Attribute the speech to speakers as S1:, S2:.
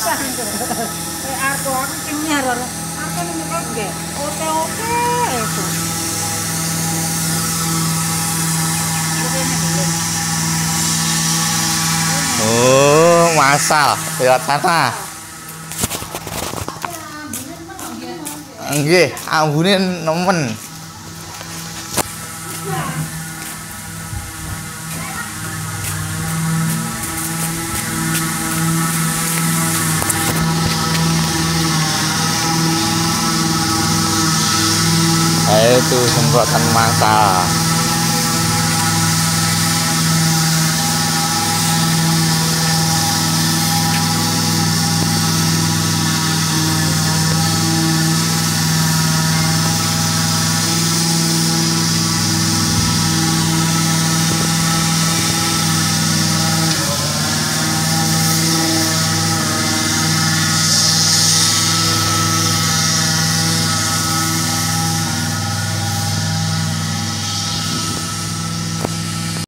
S1: Aku kimnya lho. Aku ning kok nggih. Oke itu.
S2: Oh, masal lewat sana. Nggih, ambune nemen. Itu semprotan masal.